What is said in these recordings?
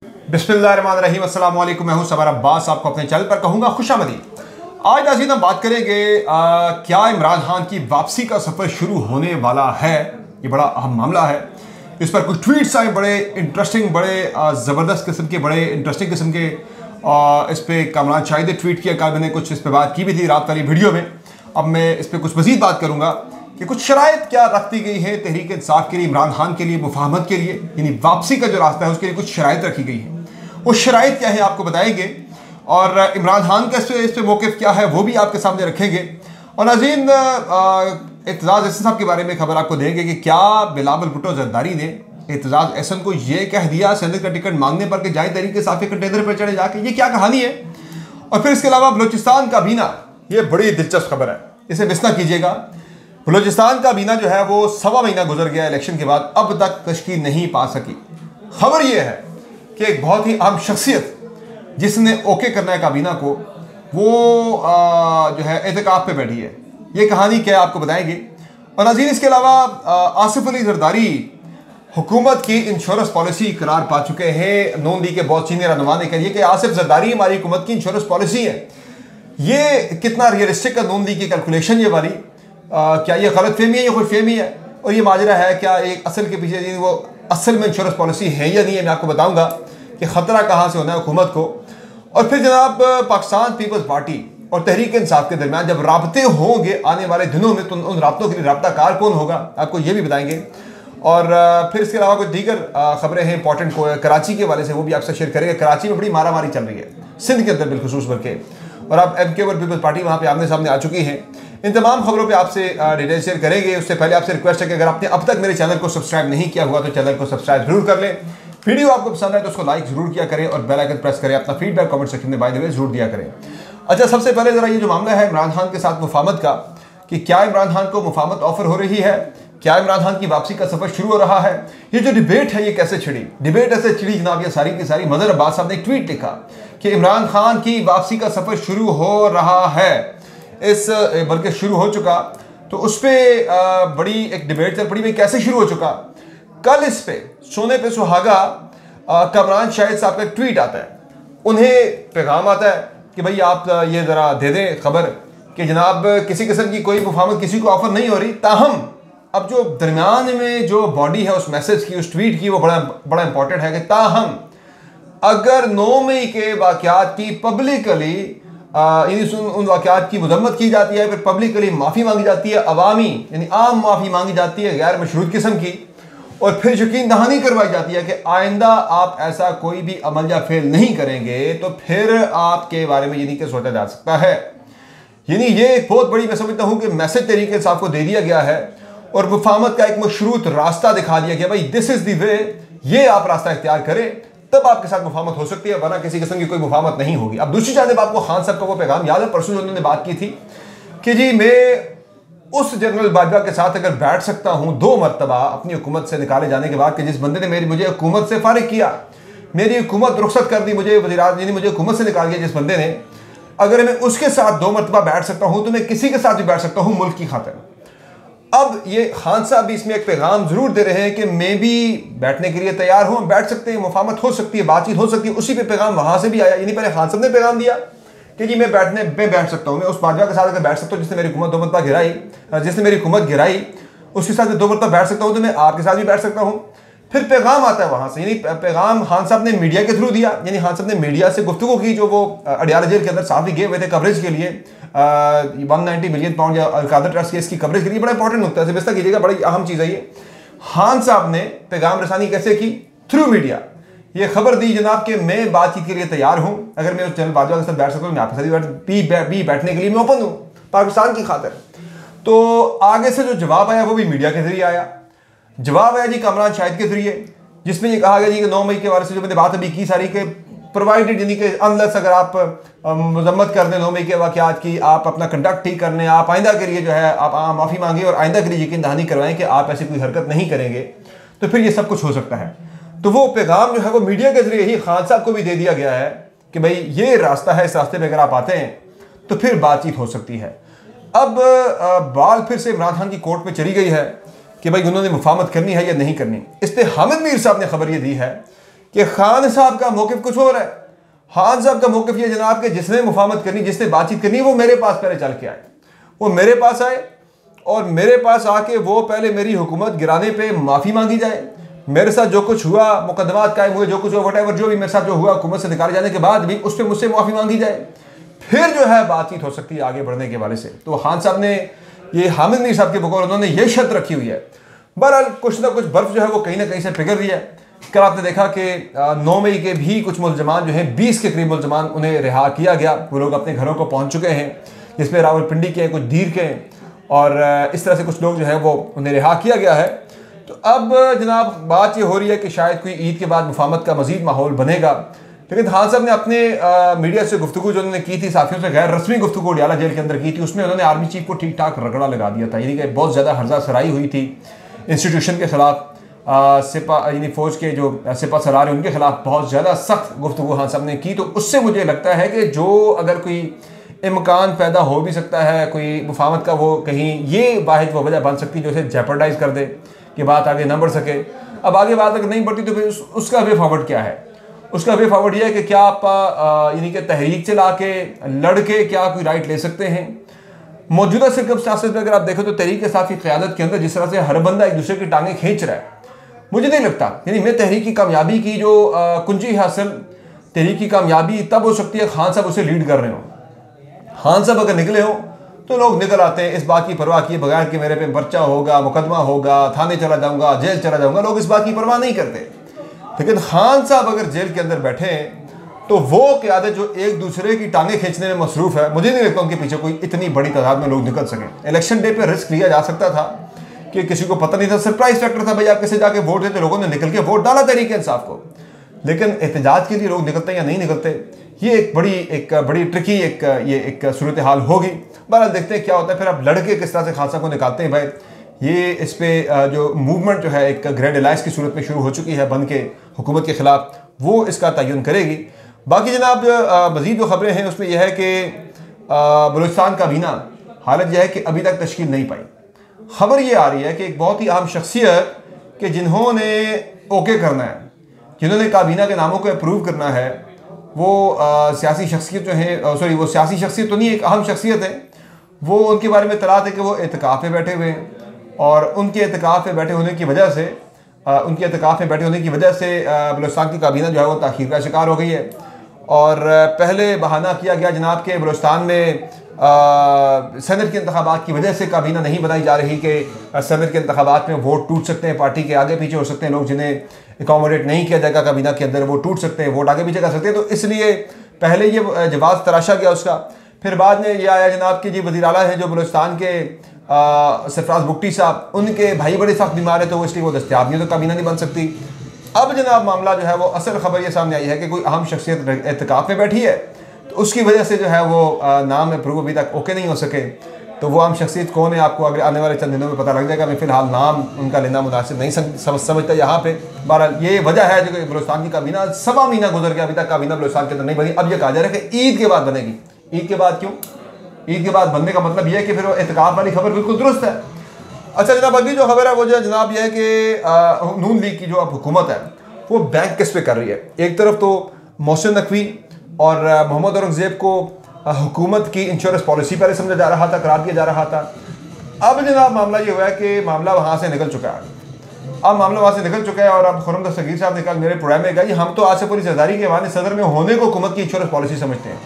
बिस्मिल्लाहिर्रहमानिर्रहीम, अस्सलाम वालेकुम। मैं हूं सबर अब्बास, आपको अपने चैनल पर कहूँगा खुशामदीद। आज नाज़रीन हम बात करेंगे क्या इमरान खान की वापसी का सफ़र शुरू होने वाला है। ये बड़ा अहम मामला है। इस पर कुछ ट्वीट्स आए बड़े इंटरेस्टिंग, बड़े ज़बरदस्त किस्म के, बड़े इंटरेस्टिंग किस्म के। इस पर कामरान शाहिद ने ट्वीट किया, कल मैंने कुछ इस पर बात की भी थी रात वाली वीडियो में। अब मैं इस पर कुछ मज़ीद बात करूँगा कि कुछ शराइत क्या रख दी गई है तहरीक इंसाफ के लिए, इमरान खान के लिए, मुफाहमत के लिए, यानी वापसी का जो रास्ता है उसके लिए कुछ शराइत रखी गई है। वो शराइत क्या है आपको बताएंगे, और इमरान खान का इस पे मौक़िफ़ क्या है वो भी आपके सामने रखेंगे। और नाज़रीन एतजाज़ एहसन साहब के बारे में खबर आपको देंगे कि क्या बिलावल भुट्टो जरदारी ने एतजाज़ एहसन को ये कह दिया सेनेट का टिकट मांगने पर कि जाए तहरीक इंसाफ के कंटेनर पर चढ़े जाके, ये क्या कहानी है। और फिर इसके अलावा बलूचिस्तान का बीना, ये बड़ी दिलचस्प खबर है, इसे मिस ना कीजिएगा। बलूचिस्तान का बीना जो है वो 1.25 महीना गुजर गया इलेक्शन के बाद, अब तक तश्कील नहीं पा सकी। खबर ये है कि एक बहुत ही अहम शख्सियत जिसने ओके करना है काबीना को, वो जो है एहतिकाफ पे बैठी है। ये कहानी क्या है आपको बताएंगे। और नाज़रीन इसके अलावा आसिफ अली जरदारी हुकूमत की इंश्योरेंस पॉलिसी करार पा चुके हैं। नून लीग के बहुत सीनियर रहनुमा ने कहा कि आसिफ जरदारी हमारी हुकूमत की इंश्योरेंस पॉलिसी है। ये कितना रियलिस्टिक है नून लीग की कैलकुलेशन ये वाली, क्या ये गलत फहमी है या खुद फहमी है, और ये माजरा है क्या एक असल के पीछे वो असल में इंश्योरेंस पॉलिसी है या नहीं है। मैं आपको बताऊंगा कि ख़तरा कहाँ से होना है हुकूमत को। और फिर जनाब पाकिस्तान पीपल्स पार्टी और तहरीक इंसाफ के दरमियान जब राब्ते होंगे आने वाले दिनों में, तो उन राब्तों के लिए राब्ता कार कौन होगा, आपको ये भी बताएंगे। और फिर इसके अलावा कुछ दीगर खबरें हैं इंपॉर्टेंट को कराची के वाले से, वो भी आपसे शेयर करेंगे। कराची में बड़ी मारा मारी चल रही है, सिंध के अंदर बिलखुसूस बल्कि, और अब MK और पीपल्स पार्टी वहाँ पर आमने सामने आ चुकी हैं। इन तमाम खबरों पे आपसे डिटेल शेयर करेंगे। उससे पहले आपसे रिक्वेस्ट है कि अगर आपने अब तक मेरे चैनल को सब्सक्राइब नहीं किया हुआ तो चैनल को सब्सक्राइब जरूर कर लें। वीडियो आपको पसंद आए तो उसको लाइक जरूर किया करें और बेल आइकन प्रेस करें। अपना फीडबैक कमेंट सेक्शन में बाय द वे जरूर दिया करें। अच्छा, सबसे पहले जरा ये जो मामला है इमरान खान के साथ मुफाहमत का, कि क्या इमरान खान को मुफाहमत ऑफर हो रही है, क्या इमरान खान की वापसी का सफर शुरू हो रहा है। ये जो डिबेट है ये कैसे छिड़ी, डिबेट ऐसे छिड़ी जनाब, ये सारी की सारी मदर अब्बास साहब ने एक ट्वीट लिखा कि इमरान खान की वापसी का सफर शुरू हो रहा है, इस बल्कि शुरू हो चुका। तो उस पर बड़ी एक डिबेट चल पड़ी, भाई कैसे शुरू हो चुका। कल इस पे सोने पे सुहागा कामरान शाहिद साहब का ट्वीट आता है, उन्हें पैगाम आता है कि भाई आप ये ज़रा दे दें खबर कि जनाब किसी किस्म की कोई मुफाहमत किसी को ऑफर नहीं हो रही। ताहम अब जो दरमियान में जो बॉडी है उस मैसेज की, उस ट्वीट की, वो बड़ा इंपॉर्टेंट है कि ताहम अगर 9 मई के वाक़यात की पब्लिकली उन वाक़यात की मजम्मत की जाती है, फिर पब्लिकली माफ़ी मांगी जाती है, अवामी यानी आम माफ़ी मांगी जाती है गैर मशरूत किस्म की, और फिर यकीन दहानी करवाई जाती है कि आइंदा आप ऐसा कोई भी अमल या फेल नहीं करेंगे, तो फिर आपके बारे में ये नहीं कि सोचा जा सकता है। यानी ये एक बहुत बड़ी, मैं समझता हूँ कि मैसेज तरीके से आपको दे दिया गया है और मुफाहमत का एक मशरूत रास्ता दिखा दिया गया, भाई दिस इज़ द वे, ये आप रास्ता इख्तियार करें तब आपके साथ मुफाहमत हो सकती है, वरना किसी किस्म की कोई मुफाहमत नहीं होगी। अब दूसरी जानब आपको खान साहब का वो पैगाम याद है, परसों उन्होंने बात की थी कि जी मैं उस जनरल बाजवा के साथ अगर बैठ सकता हूं 2 मरतबा अपनी हुकूमत से निकाले जाने के बाद, कि जिस बंदे ने मुझे हुकूमत से फारिग किया, मेरी हुकूमत रुखसत कर दी, मुझे वज़ीर मुझे हुकूमत से निकाल दिया जिस बंदे ने, अगर मैं उसके साथ 2 मरतबा बैठ सकता हूं तो मैं किसी के साथ भी बैठ सकता हूं मुल्क की खातिर। अब ये खान साहब भी इसमें एक पैगाम जरूर दे रहे हैं कि मैं भी बैठने के लिए तैयार हूं, बैठ सकते हैं, मुफाहमत हो सकती है, बातचीत हो सकती है। उसी पे पैगाम वहां से भी आया, यानी पहले खान साहब ने पैगाम दिया कि जी मैं बैठ सकता हूं, मैं उस बाजवा के साथ अगर बैठ सकता हूं जिसने मेरी हुकूमत 2 मरतबा गिराई, जिसने मेरी हुकूमत गिराई, उसके साथ 2 मरतबा बैठ सकता हूं, तो मैं आपके साथ भी बैठ सकता हूं। फिर पैगाम आता है वहां से, यानी पैगाम खान साहब ने मीडिया के थ्रू दिया, यानी खान साहब ने मीडिया से गुफ्तगू की, जो वो अडियाला जेल के अंदर साथ ही गए हुए थे कवरेज के लिए, 190 मिलियन पाउंड या अलकादर ट्रस्ट केस की कवरेज के लिए। बड़ा इंपॉर्टेंट नुकता है, समझता कीजिएगा, बड़ी अहम चीज़ है ये। खान साहब ने पैगाम रसानी कैसे की, थ्रू मीडिया। ये खबर दी जनाब कि मैं बातचीत के लिए तैयार हूं, अगर मैं उस जनरल बाजवा के साथ बैठ सकता हूँ, मैं आपके साथ भी बैठने के लिए मैं ओपन हूँ पाकिस्तान की खातिर। तो आगे से जो जवाब आया वो भी मीडिया के जरिए आया। जवाब आया जी कामरान शाहिद के जरिए, जिसमें ये कहा गया जी कि 9 मई के बारे से जो मैंने बात अभी की सारी के प्रोवाइडेड, यानी कि अनलेस अगर आप मजम्मत कर दें 9 मई के वाक़यात की, आप अपना कंडक्ट ठीक कर लें, आप आइंदा के लिए जो है आप माफ़ी मांगे और आइंदा के लिए यकीन दहानी करवाएं कि आप ऐसी कोई हरकत नहीं करेंगे, तो फिर ये सब कुछ हो सकता है। तो वो पैगाम जो है वो मीडिया के जरिए ही खान साहब को भी दे दिया गया है कि भाई ये रास्ता है, इस रास्ते पर अगर आप आते हैं तो फिर बातचीत हो सकती है। अब बाल फिर से इमरान खान की कोर्ट में चली गई है कि भाई उन्होंने मुफाहमत करनी है या नहीं करनी। इस पर हामिद मीर साहब ने खबर ये दी है कि खान साहब का मौक़िफ़ कुछ और है। खान साहब का मौक़िफ़ ये जनाब कि जिसने मुफाहमत करनी, जिसने बातचीत करनी, वो मेरे पास पहले चल के आए। वो मेरे पास आए और मेरे पास आके वो पहले मेरी हुकूमत गिराने पे माफ़ी मांगी जाए। मेरे साथ जो कुछ हुआ, मुकदमात कायम हुए, जो कुछ हुआ, वटेवर जो भी मेरे साथ जो हुआ, हुकूमत से निकाले जाने के बाद भी उस पर मुझसे माफ़ी मांगी जाए, फिर जो है बातचीत हो सकती है आगे बढ़ने के वाले से। तो खान साहब ने, ये हामिद मीर साहब के बकौल उन्होंने ये शर्त रखी हुई है। बहरहाल कुछ ना कुछ बर्फ जो है वो कहीं ना कहीं से पिघल रही है। कल आपने देखा कि 9 मई के भी कुछ मुलजमान जो हैं, 20 के करीब मुलजमान, उन्हें रिहा किया गया। वो लोग अपने घरों को पहुँच चुके हैं, जिसमें रावलपिंडी के हैं, कुछ दीर के हैं, और इस तरह से कुछ लोग जो है वो उन्हें रिहा किया गया है। तो अब जनाब बात ये हो रही है कि शायद कोई ईद के बाद मुफाहमत का मजीद माहौल बनेगा। लेकिन खान साहब ने अपने मीडिया से गुफ्तगू जो उन्होंने की थी, साथियों से गैर रस्मी गुफ्तगू उडियाला जेल के अंदर की थी, उसमें उन्होंने आर्मी चीफ को ठीक ठाक रगड़ा लगा दिया था। यानी कि बहुत ज़्यादा हर्जा सराई हुई थी इंस्टीट्यूशन के ख़िलाफ़, सिपा यानी फ़ौज के जो सिपा सरार हैं उनके ख़िलाफ़ बहुत ज़्यादा सख्त गुफ्तगू खान साहब ने की। तो उससे मुझे लगता है कि जो अगर कोई इम्कान पैदा हो भी सकता है कोई मुफाहमत का, वो कहीं ये वाहिद वो वजह बन सकती है जो उसे जेपर्डाइज कर दे कि बात आगे ना बढ़ सके। अब आगे बात अगर नहीं बढ़ती तो फिर उसका वे फॉरवर्ड क्या है? उसका वे फॉरवर्ड यह है कि क्या आप यानी कि तहरीक चला के लड़के क्या कोई राइट ले सकते हैं? मौजूदा सर्कमस्टांसेस में अगर आप देखो तो तहरीक इंसाफ की क़यादत के अंदर जिस तरह से हर बंदा एक दूसरे की टांगें खींच रहा है, मुझे नहीं लगता, यानी मैं तहरीक की कामयाबी की जो कुंजी हासिल, तहरीक की कामयाबी तब हो सकती है खान साहब उसे लीड कर रहे हो। खान साहब अगर निकले हो तो लोग निकल आते हैं इस बात की परवाह किए बगैर कि मेरे पे पर्चा होगा, मुकदमा होगा, थाने चला जाऊंगा, जेल चला जाऊंगा, लोग इस बात की परवाह नहीं करते। लेकिन खान साहब अगर जेल के अंदर बैठे हैं तो वो क़यादत जो एक दूसरे की टांगें खींचने में मसरूफ़ है, मुझे नहीं लगता उनके पीछे कोई इतनी बड़ी तादाद में लोग निकल सकें। इलेक्शन डे पर रिस्क लिया जा सकता था कि किसी को पता नहीं था, सरप्राइज फैक्टर था, भाई आप किसे जाके वोट देते, लोगों ने निकल के वोट डाला तहरीक इंसाफ को। लेकिन एहतजाज के लिए लोग निकलते या नहीं निकलते, ये एक बड़ी ट्रिकी एक सूरत हाल होगी। बहरहाल देखते हैं क्या होता है। फिर आप लड़के किस तरह से खान साहब को निकालते हैं भाई, ये इस पर जो मूवमेंट जो है एक ग्रैंड अलायंस की सूरत में शुरू हो चुकी है बन के हुकूमत के ख़िलाफ़, वो इसका तयन करेगी। बाकी जनाब मज़ीद जो ख़बरें हैं उसमें यह है कि बलूचिस्तान काबीना हालत यह है कि अभी तक तश्कील नहीं पाई। ख़बर ये आ रही है कि एक बहुत ही अहम शख्सियत कि जिन्होंने ओके करना है, जिन्होंने काबीना के नामों को अप्रूव करना है, वो सियासी शख्सियत जो है, सॉरी वो सियासी शख्सियत तो नहीं, एक अहम शख्सियत है। वो उनके बारे में तलात है कि वो एतकाफ़ पे बैठे हुए हैं और उनके एतकाफ़ पे बैठे होने की वजह से बलूचिस्तान की काबीना जो है वो ताख़ीर का शिकार हो गई है। और पहले बहाना किया गया जनाब के बलूचिस्तान में सदर के इंतखाबात की वजह से काबीना नहीं बनाई जा रही कि सदर के इंतखाबात में वोट टूट सकते हैं, पार्टी के आगे पीछे हो सकते हैं, लोग जिन्हें एकोमोडेट नहीं किया जाएगा काबीना के अंदर वो टूट सकते हैं, वोट आगे पीछे कर सकते हैं। तो इसलिए पहले ये जवाब तराशा गया उसका। फिर बाद में ये आया जनाब कि जी वज़ीर आला हैं जो बलूचिस्तान के सरफराज बुगटी साहब, उनके भाई बड़े सख्त बीमार है तो वो इसलिए वो दस्तयाब नहीं, तो काबीना नहीं बन सकती। अब जनाब मामला जो है वो असल खबर ये सामने आई है कि कोई अहम शख्सियत एतकाफ़ में बैठी है, तो उसकी वजह से जो है वो नाम अप्रूव अभी तक ओके नहीं हो सके। तो वो अहम शख्सियत कौन है आपको अगर आने वाले चंद दिनों में पता लग जाएगा। मैं फ़िलहाल नाम उनका लेना मुनासिब नहीं समझता यहाँ पे। बहरहाल ये वजह है जो कि बलूचिस्तान की काबीना 1.25 महीना गुजर गया, अभी तक काबीना बलूचिस्तान के अंदर नहीं बनी। अब ये कहा जा रहा है कि ईद के बाद बनेगी। ईद के बाद क्यों? ईद के बाद बनने का मतलब यह है कि फिर वो एतकाफ़ वाली खबर बिल्कुल दुरुस्त है। अच्छा जनाब अगली जो खबर है वो जो जनाब यह है कि नून लीग की जो अब हुकूमत है वो बैंक किस पे कर रही है। एक तरफ तो मोहसिन नकवी और मोहम्मद औरंगज़ेब को हुकूमत की इंश्योरेंस पॉलिसी पहले समझा जा रहा था, करार दिया जा रहा था। अब जनाब मामला ये हुआ है कि मामला वहाँ से निकल चुका है। अब मामला वहाँ से निकल चुका है और अब खुर्रम दस्तगीर साहब ने कल मेरे प्रोग्राम में कहा हम तो आसिफ अली जरदारी के वाले सदर में होने को हुकूमत की इंश्योरेंस पॉलिसी समझते हैं।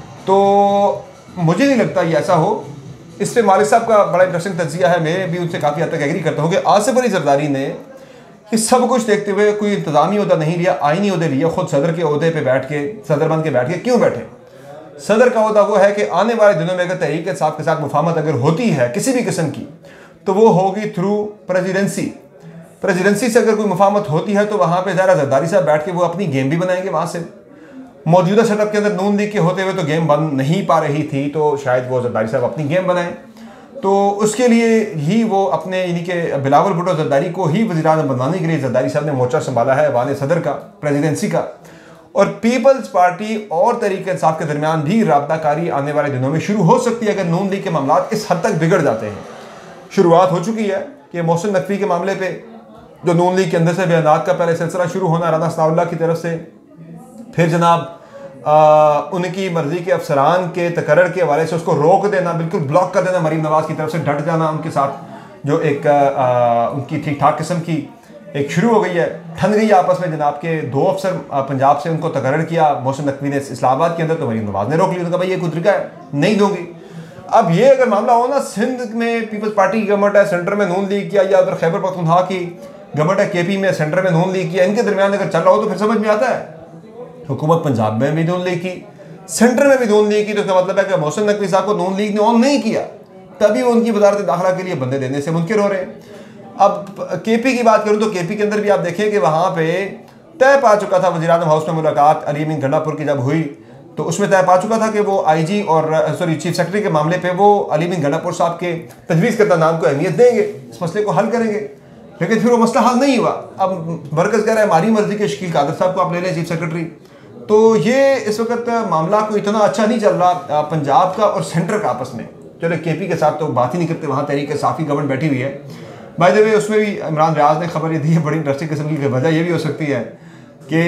तो मुझे नहीं लगता ये ऐसा हो। इस पर मालिक साहब का बड़ा इंटरेस्टिंग तज्जिया है, मैं भी उनसे काफ़ी हद तक एग्री करता हूँ कि आसिफ अली जरदारी ने कि सब कुछ देखते हुए कोई इंतज़ामी ओहदा नहीं लिया, आइनी ओहदे लिए, खुद सदर के ओहदे पे बैठ के, सदर बन के बैठ के क्यों बैठे। सदर का ओहदा वो है कि आने वाले दिनों में अगर तहरीक इंसाफ के साथ मुफाहमत अगर होती है किसी भी किस्म की तो वो होगी थ्रू प्रेसिडेंसी। प्रेसिडेंसी से अगर कोई मुफाहमत होती है तो वहाँ पर ज़रा जरदारी साहब बैठ के वो अपनी गेम भी बनाएंगे वहाँ से। मौजूदा सेटअप के अंदर नून लीग के होते हुए तो गेम बन नहीं पा रही थी, तो शायद वो जरदारी साहब अपनी गेम बनाएं। तो उसके लिए ही वो अपने यानी कि बिलावल भुट्टो जरदारी को ही वज़ीर-ए-आज़म बनवाने के लिए जरदारी साहब ने मोर्चा संभाला है वाले सदर का, प्रेसिडेंसी का। और पीपल्स पार्टी और तहरीक इंसाफ के दरमियान भी राबताकारी आने वाले दिनों में शुरू हो सकती है अगर नून लीग के मामला इस हद तक बिगड़ जाते हैं। शुरुआत हो चुकी है कि मोहसिन नकवी के मामले पे जो नून लीग के अंदर से बयानात का पहले सिलसिला शुरू होना राना सनाउल्लाह की तरफ से, फिर जनाब उनकी मर्जी के अफसरान के तकर्रर के हवाले से उसको रोक देना, बिल्कुल ब्लॉक कर देना, मरीम नवाज की तरफ से डट जाना उनके साथ, जो एक उनकी ठीक ठाक किस्म की एक शुरू हो गई है, ठन गई आपस में। जनाब के 2 अफसर पंजाब से उनको तकर्रर किया मोहसिन नकवी ने इस्लामाबाद के अंदर, तो मरीम नवाज ने रोक लिया, भाई ये कोई तरीका है, नहीं दूंगी। अब ये अगर मामला हो ना, सिंध में पीपल्स पार्टी की गवर्नमेंट है, सेंटर में नून लीग किया, या उधर खैबर पख्तूनख्वा की गवर्नमेंट है, केपी में, सेंटर में नून लीग किया, इनके दरमियान अगर चल रहा हो तो फिर समझ में आता है। हुकूमत पंजाब में भी नून लीग की, सेंटर में भी नून लीग की, तो इसका मतलब है कि मोहसिन नकवी साहब को नून लीग ने ऑन नहीं किया, तभी वो उनकी वजारत दाखिला के लिए बंदे देने से मुनकिर हो रहे हैं। अब केपी की बात करूं तो केपी के अंदर भी आप देखें कि वहां पे तय पा चुका था, वज़ीर आज़म हाउस में मुलाकात अली अमीन गंडापुर की जब हुई तो उसमें तय पा चुका था कि वो आईजी और चीफ सेक्रेटरी के मामले पे वो अली अमीन गंडापुर साहब के तजवीज़ करदा नाम को अहमियत देंगे, इस मसले को हल करेंगे। लेकिन फिर वो मसला हल नहीं हुआ। अब मरकज़ कह रहा है हमारी मर्जी के शकील कादर साहब को आप ले लें चीफ सेक्रेटरी। तो ये इस वक्त मामला को इतना अच्छा नहीं चल रहा पंजाब का और सेंटर का आपस में। चलो केपी के साथ तो बात ही नहीं करते, वहाँ तहरीक इंसाफ गवर्नमेंट बैठी हुई है। बाय द वे उसमें भी इमरान रियाज ने खबर ये दी है, बड़ी इंटरेस्टिंग किस्म की वजह ये भी हो सकती है कि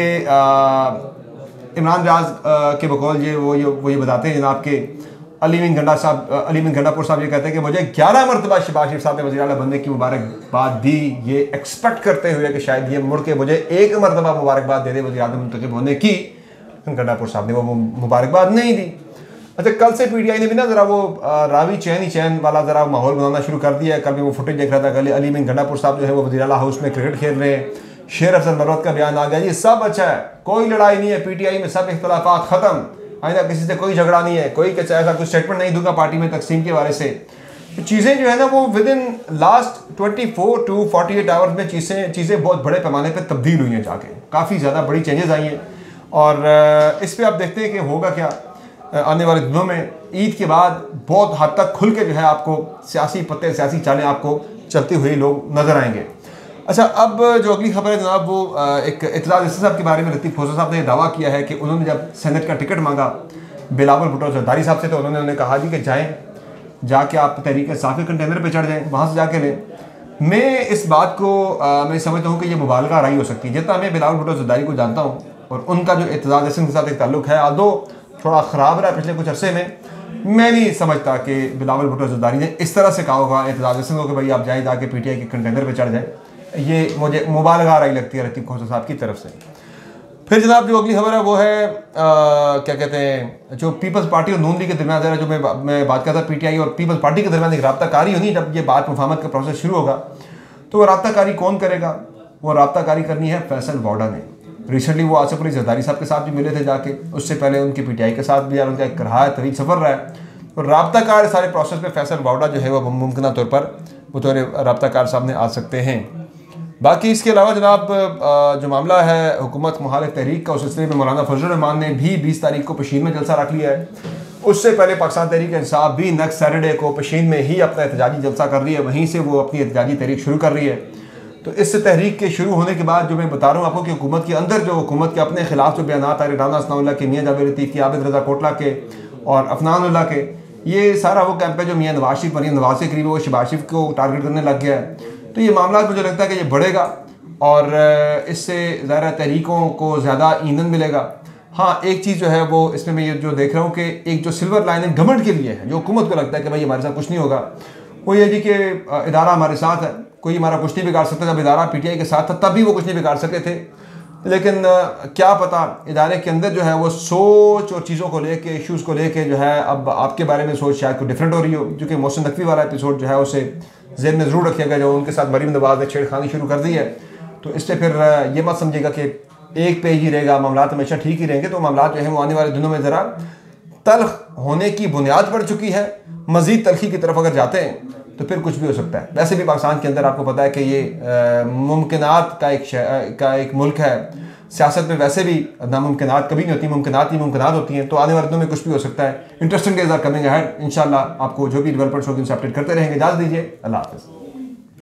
इमरान रियाज के बकौल वो ये बताते हैं जनाब के अली अमीन गंडापुर साहब ये कहते हैं कि मुझे 11 मरतबा शहबाज शरीफ साहब ने वज़ीर आला बनने की मुबारकबाद दी, ये एक्सपेक्ट करते हुए कि शायद ये मुड़ के मुझे 1 मरतबा मुबारकबाद दे दे वज़ीर आज़म मुंतखब होने की। गंडापुर साहब ने वो मुबारकबाद नहीं दी। अच्छा, कल से पीटीआई ने भी ना ज़रा वो रावी चैन ही चैन वाला ज़रा माहौल बनाना शुरू कर दिया है। कल भी वो फुटेज देख रहा था, कल अली अमीन गंडापुर साहब जो है वो वज़ीर आला हाउस में क्रिकेट खेल रहे हैं, शेर अफजल मरवत का बयान आ गया, ये सब अच्छा है, कोई लड़ाई नहीं है पीटीआई में, सब इख्तलाफात ख़त्म, आइंदा किसी से कोई झगड़ा नहीं है, कोई ऐसा कुछ स्टेटमेंट नहीं दूंगा पार्टी में तकसीम के बारे से। तो चीज़ें जो है ना वो within last 24 to 48 hours में चीज़ें बहुत बड़े पैमाने पर तब्दील हुई हैं, जाके काफ़ी ज़्यादा बड़ी चेंजेस आई हैं। और इस पर आप देखते हैं कि होगा क्या आने वाले दिनों में। ईद के बाद बहुत हद तक खुल के जो है आपको सियासी पत्ते, सियासी चालें आपको चलती हुई लोग नज़र आएंगे। अच्छा, अब जो अगली खबर है जनाब वो एक एतजाज़ साहब के बारे में लतीफ़ खोसा साहब ने दावा किया है कि उन्होंने जब सेनेट का टिकट मांगा बिलावल भुट्टो जरदारी साहब से तो उन्होंने कहा जी कि जाएँ, जाके आप तहरीक इंसाफ के कंटेनर पर चढ़ जाएँ, वहाँ से जाके लें। मैं इस बात को मैं समझता हूँ कि ये मुबालगा राई हो सकती है। जितना मैं बिलावल भुट्टो जरदारी को जानता हूँ और उनका जो एतजाज़ के साथ एक ताल्लुक है, आदो थोड़ा ख़राब रहा पिछले कुछ अरसे में, मैं नहीं समझता कि बिलावल भुट्टो जरदारी ने इस तरह से कहा होगा एतजाज़ को कि भाई आप जाए जाके पीटीआई के कंटेनर पे चढ़ जाए। ये मुझे मुबालगा राई लगती है लतीफ़ खोसा साहब की तरफ से। फिर जनाब जो अगली खबर है वो है क्या कहते हैं, जो पीपल्स पार्टी और नून लीग के दरमियान ज़रा जो मैं बात करता पीटीआई और पीपल्स पार्टी के दरमियान एक राब्ताकारी होनी। जब ये बात मुफाहमत का प्रोसेस शुरू होगा तो वो राब्ताकारी कौन करेगा? वो राब्ताकारी करनी है फैसल वाडा ने। रिसेंटली वो आसिफ अली जरदारी साहब के साथ भी मिले थे जाके, उससे पहले उनकी पीटीआई के साथ भी यार उनका एक रहा है तवील सफ़र रहा है। तो राब्ताकार सारे प्रोसेस में फैसल वाडा जो है वो मुमकिन तौर पर बतौर राब्ताकार सामने आ सकते हैं। बाकी इसके अलावा जनाब जो मामला है हुकूमत मुखालिफ तहरीक का, उस सिलसिले में मौलाना फजलुर रहमान ने भी 20 तारीख को पशीन में जलसा रख लिया है। उससे पहले पाकिस्तान तहरीक इंसाफ भी नेक्स्ट सैटरडे को पशीन में ही अपना एहतजाजी जलसा कर रही है, वहीं से वो अपनी एहतजाजी तहरीक शुरू कर रही है। तो इस तहरीक के शुरू होने के बाद जो मैं बता रहा हूँ आपको कि हुकूमत के अंदर जो हुकूमत के अपने खिलाफ जो बयान आ रहे राना सनाउल्लाह के, मियाँ जावेद लतीफ़ के, आबिद रज़ा कोटला के और अफनानुल्लाह के, ये सारा वो कैंप है जो मियाँ नवाज शरीफ मरीम नवाज के करीब वो शहबाज शरीफ को टारगेट करने लग गया है। तो ये मामला मुझे लगता है कि ये बढ़ेगा और इससे ज़ाहिर तहरीकों को ज़्यादा ईंधन मिलेगा। हाँ, एक चीज़ जो है वो इसमें मैं ये जो देख रहा हूँ कि एक जो सिल्वर लाइनिंग गवर्नमेंट के लिए है, जो हुकूमत को लगता है कि भाई हमारे साथ कुछ नहीं होगा, वो ये जी कि इदारा हमारे साथ है, कोई हमारा कुछ नहीं बिगाड़ सकता। जब इदारा पीटीआई के साथ था तब भी वो कुछ नहीं बिगाड़ सके थे, लेकिन क्या पता इदारे के अंदर जो है वो सोच और चीज़ों को लेके, इश्यूज़ को लेके जो है अब आपके बारे में सोच शायद कुछ डिफरेंट हो रही हो। जो कि मोहसिन नकवी वाला एपिसोड जो है उसे ज़हन में ज़रूर रखिएगा, जो उनके साथ मरीम नवाज ने छेड़खानी शुरू कर दी है। तो इससे फिर ये मत समझिएगा कि एक पेज ही रहेगा, मामला हमेशा ठीक ही रहेंगे। तो मामला जो है वो आने वाले दिनों में ज़रा तल्ख होने की बुनियाद पड़ चुकी है। मज़ीद तलखी की तरफ अगर जाते हैं तो फिर कुछ भी हो सकता है। वैसे भी पाकिस्तान के अंदर आपको पता है कि ये मुमकिनात का एक मुल्क है। सियासत में वैसे भी नामुमकिनात कभी नहीं होती, मुमकिनात ही मुमकिनात होती हैं। तो आने वाले दिनों में कुछ भी हो सकता है। Interesting days are coming ahead. इंशाल्लाह आपको जो भी डेवलपमेंट्स होगी उनसे अपडेट करते रहेंगे। इजाज़त दीजिए, अल्लाह हाफ़िज़।